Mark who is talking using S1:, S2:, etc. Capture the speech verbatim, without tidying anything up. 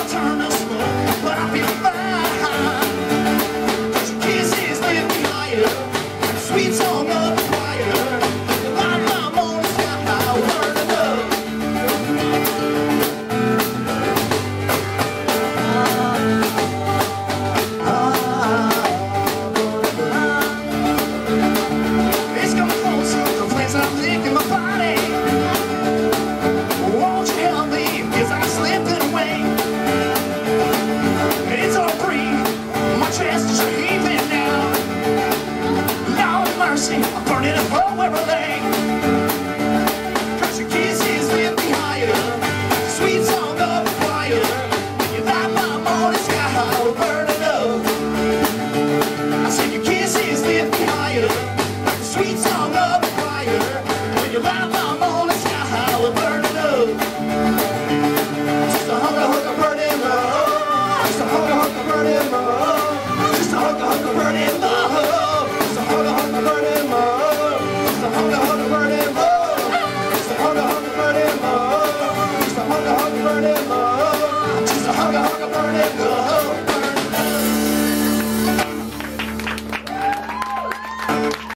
S1: I turn to smoke, but I feel fine. Cause your kisses lift me higher, sweet song of the choir, light my morning sky, burning up. It's coming closer, the place I'm licking my body. Won't you help me, cause I slipped it away. It's all free, my chest is heaving now. Lord mercy, I'm burning up for everything.